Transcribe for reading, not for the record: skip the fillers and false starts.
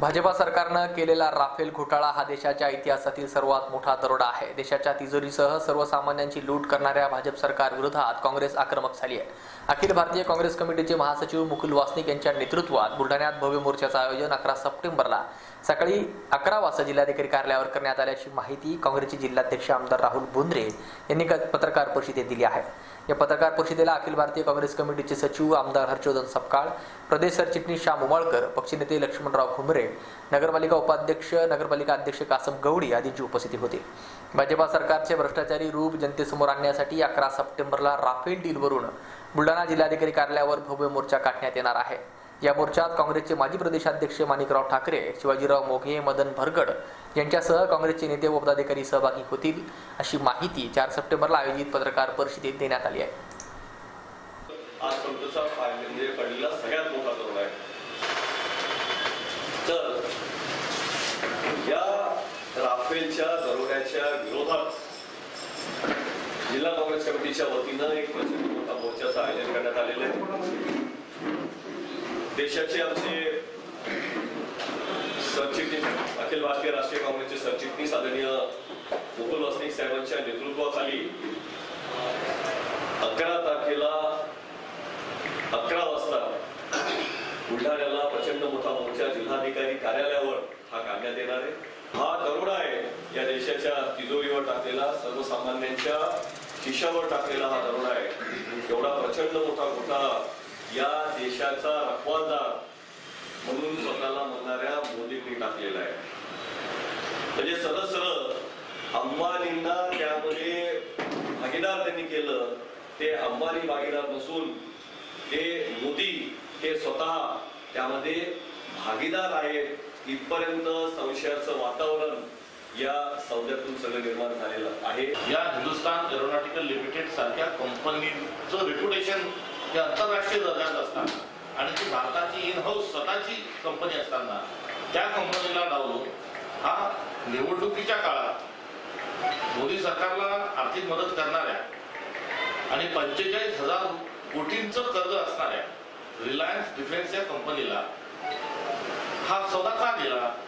भाजपा सरकारनं केलेला राफेल घोटाळा हा देशाच्या इतिहासातील सर्वात मोठा दरोडा आहे। देशाच्या तिजोरीसह सर्वसामान्यांची लूट करणाऱ्या भाजप सरकार विरोधात काँग्रेस आक्रमक झाली आहे। अखिल भारतीय काँग्रेस कमिटीचे महासचिव मुकुल वासनिक यांच्या नेतृत्वात बुलढाण्यात भव्य मोर्चाचं आयोजन 11 सप्टेंबरला सकाळी 11 वाजता जिल्हाधिकारी कार्यालयावर करण्यात आल्याची माहिती काँग्रेसचे जिल्हाध्यक्ष आमदार राहुल बोंद्रे यांनी पत्रकार परिषदेत दिली आहे। या पत्रकार परिषदेला अखिल भारतीय काँग्रेस कमिटीचे सचिव आमदार हर्षवर्धन सपकाळ, प्रदेश सरचिटणीस श्याम उमाळकर, पक्षनेते लक्ष्मणराव खुमरे, नगरपालिका उपाध्यक्ष नगरपालिका अध्यक्ष कासम गवडी आदींची उपस्थिती होती। भाजपा सरकारचे भ्रष्टाचारी रूप जनतेसमोर आणण्यासाठी 11 सप्टेंबरला राफेल डीलवरून बुलढाणा जिल्हाधिकारी कार्यालयावर भव्य मोर्चा काढण्यात येणार आहे। या मोर्चात काँग्रेसचे माजी प्रदेशाध्यक्ष माणिकराव ठाकरे, शिवाजीराव मोघे, मदन भरगड यांच्यासह काँग्रेसचे नेते व पदाधिकारी सहभागी होतील अशी माहिती 4 सप्टेंबरला आयोजित पत्रकार परिषदेत देण्यात आली आहे। आज संतोषा म्हणजे पडलेला सगळ्यात मोठा दरोडा आहे। तर या राफेलच्या दरोड्याच्या विरोधात जिल्हा काँग्रेस कमिटीच्या वतीनं एक प्रचंड मोठा मोर्चाचं आयोजन करण्यात आलेलं आहे। देशाचे आमचे सरचिटणीस, अखिल भारतीय राष्ट्रीय काँग्रेसचे सरचिटणीस आदरणीय मुकुल वासनिक साहेबांच्या नेतृत्वाखाली 11 तारखेला 11 वाजता बुलढाण्याला प्रचंड मोठा मोर्चा जिल्हाधिकारी कार्यालयावर हा काढण्यात येणार आहे। हा दरोडा आहे, या देशाच्या तिजोरीवर टाकलेला, सर्वसामान्यांच्या खिशावर टाकलेला हा दरोडा आहे। एवढा प्रचंड मोठा घोटाळा या देशाचा रखवालदार म्हणून स्वतःला म्हणणाऱ्या मोदींनी टाकलेला आहे। म्हणजे सरळ अंबानींना त्यामध्ये भागीदार त्यांनी केलं। ते अंबानी भागीदार नसून ते मोदी हे स्वतः त्यामध्ये भागीदार आहेत। इथपर्यंत संशयाचं वातावरण या सौद्यातून सगळं निर्माण झालेलं आहे। या हिंदुस्तान एरोनॉटिकल लिमिटेड सारख्या कंपनीचं रेप्युटेशन हे आंतरराष्ट्रीय दर्जाचं असताना आणि ती भारताची इन हाऊस स्वतःची कंपनी असताना त्या कंपनीला डावलून हा निवडणुकीच्या काळात मोदी सरकारला आर्थिक मदत करणाऱ्या आणि 45,000 कोटींचं कर्ज असणाऱ्या रिलायन्स डिफेन्स या कंपनीला हा सौदा का दिला?